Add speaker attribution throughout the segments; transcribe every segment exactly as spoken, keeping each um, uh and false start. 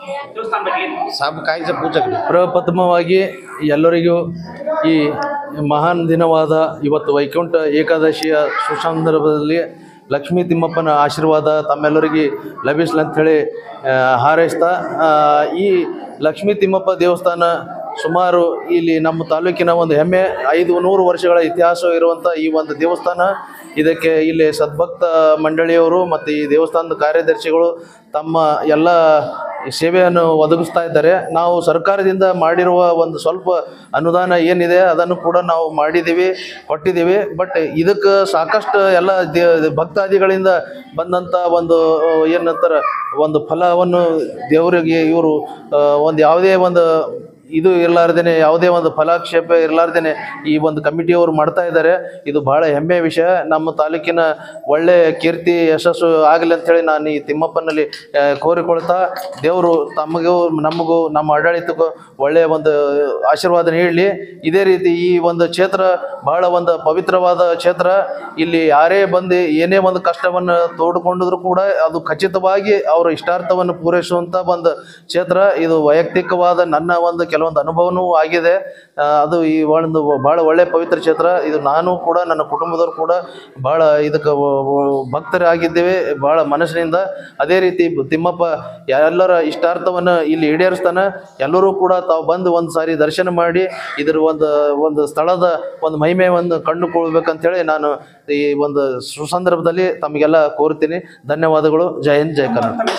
Speaker 1: ಸಾಬ್ ಕಾಯಿಸ ಪೂಜೆ ಪ್ರಪ್ರಥಮವಾಗಿ ಎಲ್ಲರಿಗೂ ಈ ಮಹಾನ್ ದಿನವಾದ ಇವತ್ತು ವೈಕುಂಠ ಏಕಾದಶಿಯ ಸುಸಂದರ್ಭದಲ್ಲಿ ಲಕ್ಷ್ಮೀ ತಿಮ್ಮಪ್ಪನ ಆಶೀರ್ವಾದ ತಮ್ಮೆಲ್ಲರಿಗೆ ಲಭಿಸಲಿ ಅಂಥೇಳಿ ಹಾರೈಸ್ತಾ, ಈ ಲಕ್ಷ್ಮೀ ತಿಮ್ಮಪ್ಪ ದೇವಸ್ಥಾನ ಸುಮಾರು ಇಲ್ಲಿ ನಮ್ಮ ತಾಲೂಕಿನ ಒಂದು ಹೆಮ್ಮೆ, ಐದು ನೂರು ವರ್ಷಗಳ ಇತಿಹಾಸ ಇರುವಂಥ ಈ ಒಂದು ದೇವಸ್ಥಾನ. ಇದಕ್ಕೆ ಇಲ್ಲಿ ಸದ್ಭಕ್ತ ಮಂಡಳಿಯವರು ಮತ್ತು ಈ ದೇವಸ್ಥಾನದ ಕಾರ್ಯದರ್ಶಿಗಳು ತಮ್ಮ ಎಲ್ಲ ಸೇವೆಯನ್ನು ಒದಗಿಸ್ತಾ ಇದ್ದಾರೆ. ನಾವು ಸರ್ಕಾರದಿಂದ ಮಾಡಿರುವ ಒಂದು ಸ್ವಲ್ಪ ಅನುದಾನ ಏನಿದೆ ಅದನ್ನು ಕೂಡ ನಾವು ಮಾಡಿದ್ದೀವಿ, ಕೊಟ್ಟಿದ್ದೀವಿ. ಬಟ್ ಇದಕ್ಕೆ ಸಾಕಷ್ಟು ಎಲ್ಲ ದೇ ಭಕ್ತಾದಿಗಳಿಂದ ಬಂದಂಥ ಒಂದು ಏನಂತಾರೆ ಒಂದು ಫಲವನ್ನು ದೇವರಿಗೆ ಇವರು ಒಂದು ಯಾವುದೇ ಒಂದು ಇದು ಇರಲಾರ್ದೇ, ಯಾವುದೇ ಒಂದು ಫಲಾಕ್ಷೇಪ ಇರಲಾರ್ದೇ ಈ ಒಂದು ಕಮಿಟಿಯವರು ಮಾಡ್ತಾ ಇದ್ದಾರೆ. ಇದು ಭಾಳ ಹೆಮ್ಮೆಯ ವಿಷಯ. ನಮ್ಮ ತಾಲೂಕಿನ ಒಳ್ಳೆಯ ಕೀರ್ತಿ ಯಶಸ್ಸು ಆಗಲಿ ಅಂಥೇಳಿ ನಾನು ಈ ತಿಮ್ಮಪ್ಪನಲ್ಲಿ ಕೋರಿಕೊಳ್ತಾ, ದೇವರು ತಮಗೂ ನಮಗೂ ನಮ್ಮ ಆಡಳಿತಕ್ಕೂ ಒಳ್ಳೆಯ ಒಂದು ಆಶೀರ್ವಾದ ನೀಡಲಿ. ಇದೇ ರೀತಿ ಈ ಒಂದು ಕ್ಷೇತ್ರ ಬಹಳ ಒಂದು ಪವಿತ್ರವಾದ ಕ್ಷೇತ್ರ. ಇಲ್ಲಿ ಯಾರೇ ಬಂದು ಏನೇ ಒಂದು ಕಷ್ಟವನ್ನು ತೋಡ್ಕೊಂಡಿದ್ರು ಕೂಡ ಅದು ಖಚಿತವಾಗಿ ಅವರ ಇಷ್ಟಾರ್ಥವನ್ನು ಪೂರೈಸುವಂಥ ಒಂದು ಕ್ಷೇತ್ರ. ಇದು ವೈಯಕ್ತಿಕವಾದ ನನ್ನ ಒಂದು ಕೆಲವೊಂದು ಅನುಭವನೂ ಆಗಿದೆ. ಅದು ಈ ಒಂದು ಭಾಳ ಒಳ್ಳೆಯ ಪವಿತ್ರ ಕ್ಷೇತ್ರ. ಇದು ನಾನು ಕೂಡ ನನ್ನ ಕುಟುಂಬದವರು ಕೂಡ ಭಾಳ ಇದಕ್ಕೆ ಭಕ್ತರಾಗಿದ್ದೇವೆ ಭಾಳ ಮನಸ್ಸಿನಿಂದ. ಅದೇ ರೀತಿ ತಿಮ್ಮಪ್ಪ ಎಲ್ಲರ ಇಷ್ಟಾರ್ಥವನ್ನು ಇಲ್ಲಿ ಈಡೇರಿಸ್ತಾನೆ. ಎಲ್ಲರೂ ಕೂಡ ತಾವು ಬಂದು ಒಂದು ಸಾರಿ ದರ್ಶನ ಮಾಡಿ ಇದರ ಒಂದು ಒಂದು ಸ್ಥಳದ ಒಂದು ಮಹಿಮೆಯನ್ನು ಕಂಡುಕೊಳ್ಬೇಕಂತೇಳಿ ನಾನು ಈ ಒಂದು ಸುಸಂದರ್ಭದಲ್ಲಿ ತಮಗೆಲ್ಲ ಕೋರ್ತೀನಿ. ಧನ್ಯವಾದಗಳು. ಜೈ ಹಿಂದ್, ಜೈ ಕರ್ನಾಟಕ.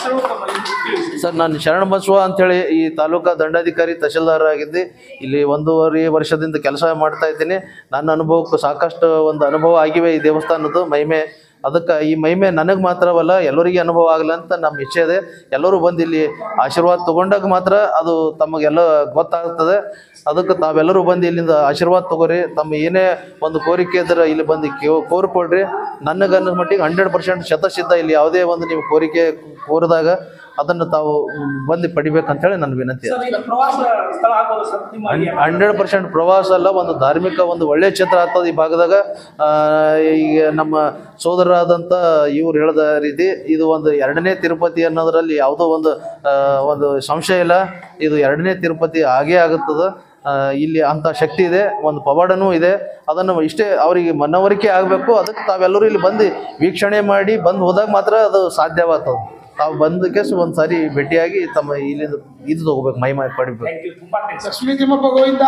Speaker 1: ಸರ್, ನಾನು ಶರಣ ಬಸವ ಅಂಥೇಳಿ ಈ ತಾಲೂಕಾ ದಂಡಾಧಿಕಾರಿ ತಹಶೀಲ್ದಾರ್ ಆಗಿದ್ದೆ. ಇಲ್ಲಿ ಒಂದೂವರೆ ವರ್ಷದಿಂದ ಕೆಲಸ ಮಾಡ್ತಾ ಇದ್ದೀನಿ. ನನ್ನ ಅನುಭವಕ್ಕೂ ಸಾಕಷ್ಟು ಒಂದು ಅನುಭವ ಆಗಿವೆ ಈ ದೇವಸ್ಥಾನದ್ದು ಮಹಿಮೆ. ಅದಕ್ಕೆ ಈ ಮಹಿಮೆ ನನಗೆ ಮಾತ್ರವಲ್ಲ ಎಲ್ಲರಿಗೆ ಅನುಭವ ಆಗಲಿ ಅಂತ ನಮ್ಮ ಇಚ್ಛೆ ಇದೆ. ಎಲ್ಲರೂ ಬಂದು ಇಲ್ಲಿ ಆಶೀರ್ವಾದ ತೊಗೊಂಡಾಗ ಮಾತ್ರ ಅದು ತಮಗೆಲ್ಲ ಗೊತ್ತಾಗ್ತದೆ. ಅದಕ್ಕೆ ತಾವೆಲ್ಲರೂ ಬಂದು ಇಲ್ಲಿಂದ ಆಶೀರ್ವಾದ ತೊಗೋರಿ. ತಮ್ಮ ಏನೇ ಒಂದು ಕೋರಿಕೆ ಇದ್ರೆ ಇಲ್ಲಿ ಬಂದು ಕೋರಿಕೊಳ್ರಿ. ನನಗನ್ನ ಮಟ್ಟಿಗೆ ಹಂಡ್ರೆಡ್ ಪರ್ಸೆಂಟ್ ಶತಸಿದ್ಧ. ಇಲ್ಲಿ ಯಾವುದೇ ಒಂದು ನೀವು ಕೋರಿಕೆ ಕೋರಿದಾಗ ಅದನ್ನು ತಾವು ಬಂದು ಪಡಿಬೇಕಂತೇಳಿ ನನ್ನ ವಿನಂತಿ. ಹಂಡ್ರೆಡ್ ಪರ್ಸೆಂಟ್ ಪ್ರವಾಸ ಅಲ್ಲ, ಒಂದು ಧಾರ್ಮಿಕ ಒಂದು ಒಳ್ಳೆಯ ಕ್ಷೇತ್ರ ಆಗ್ತದೆ ಈ ಭಾಗದಾಗ. ಈಗ ನಮ್ಮ ಸೋದರರಾದಂಥ ಇವ್ರು ಹೇಳಿದ ರೀತಿ ಇದು ಒಂದು ಎರಡನೇ ತಿರುಪತಿ ಅನ್ನೋದರಲ್ಲಿ ಯಾವುದೋ ಒಂದು ಒಂದು ಸಂಶಯ ಇಲ್ಲ. ಇದು ಎರಡನೇ ತಿರುಪತಿ ಆಗೇ ಆಗುತ್ತದೆ. ಇಲ್ಲಿ ಅಂಥ ಶಕ್ತಿ ಇದೆ, ಒಂದು ಪವಾಡನೂ ಇದೆ. ಅದನ್ನು ಇಷ್ಟೇ ಅವರಿಗೆ ಮನವರಿಕೆ ಆಗಬೇಕು. ಅದಕ್ಕೆ ತಾವೆಲ್ಲರೂ ಇಲ್ಲಿ ಬಂದು ವೀಕ್ಷಣೆ ಮಾಡಿ ಬಂದು ಹೋದಾಗ ಮಾತ್ರ ಅದು ಸಾಧ್ಯವಾಗ್ತದೆ. ತಾವು ಬಂದಕ್ಕೆ ಒಂದು ಸಾರಿ ಭೇಟಿಯಾಗಿ ತಮ್ಮ ಇಲ್ಲಿಂದ ಇದು ತಗೋಬೇಕು, ಮಹಿಮೆ ಪಡಿಬೇಕು.
Speaker 2: ಲಕ್ಷ್ಮೀ ತಿಮ್ಮಪ್ಪ ಗೋವಿಂದ.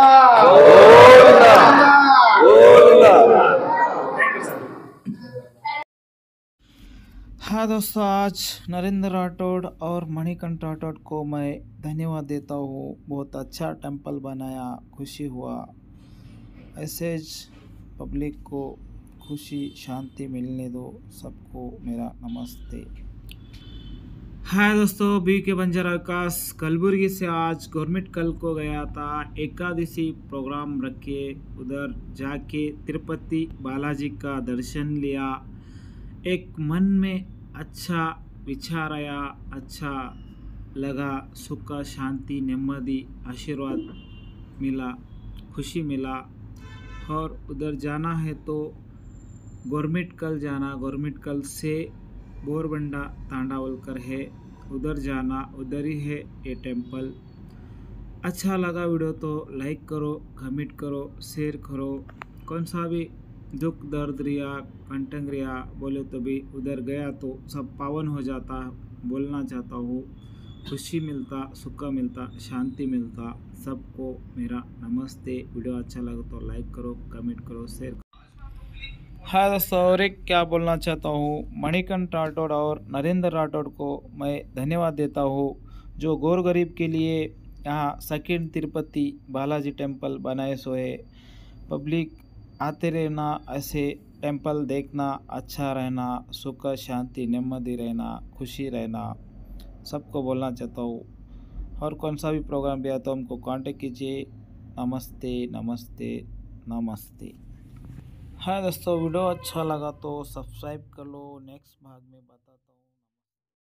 Speaker 3: हाँ दोस्तों, आज नरेंद्र राठौड़ और मणिकंठ राठौड़ को मैं धन्यवाद देता हूँ. बहुत अच्छा टेंपल बनाया, खुशी हुआ. ऐसे पब्लिक को खुशी शांति मिलने दो. सबको मेरा नमस्ते. हाय दोस्तों, बी के बंजारा विकास कलबुर्गी से आज गवर्नमेंट कल को गया था. एकादशी प्रोग्राम रखे, उधर जाके तिरुपति बालाजी का दर्शन लिया. एक मन में अच्छा विचार आया, अच्छा लगा. सुख शांति नेम्मदी आशीर्वाद मिला, खुशी मिला. और उधर जाना है तो गवर्नमेंट कल जाना. गवर्नमेंट कल से बोरबंडा तांडावलकर है, उधर जाना. उधर ही है ये टेंपल. अच्छा लगा वीडियो तो लाइक करो, कमेंट करो, शेयर करो. कौन सा भी दुख दर्द रिया कंटंग रिया बोले तो भी उधर गया तो सब पावन हो जाता. बोलना चाहता हूँ, खुशी मिलता, सुख मिलता, शांति मिलता. सबको मेरा नमस्ते. वीडियो अच्छा लगा तो लाइक करो, कमेंट करो, शेयर करो. हाँ दोस्तों, और एक क्या बोलना चाहता हूँ, मणिकंठ राठौड़ और नरेंद्र राठौड़ को मैं धन्यवाद देता हूँ, जो गौर गरीब के लिए यहाँ सेकंड तिरुपति बालाजी टेंपल बनाए सो है. पब्लिक आते रहना, ऐसे टेंपल देखना, अच्छा रहना, सुख शांति नेम्मदी रहना, खुशी रहना. सबको बोलना चाहता हूँ. और कौन सा भी प्रोग्राम भी आता हो हमको कांटेक्ट कीजिए. नमस्ते, नमस्ते, नमस्ते. हाँ दोस्तों, वीडियो अच्छा लगा तो सब्सक्राइब कर लो. नेक्स्ट भाग में बताता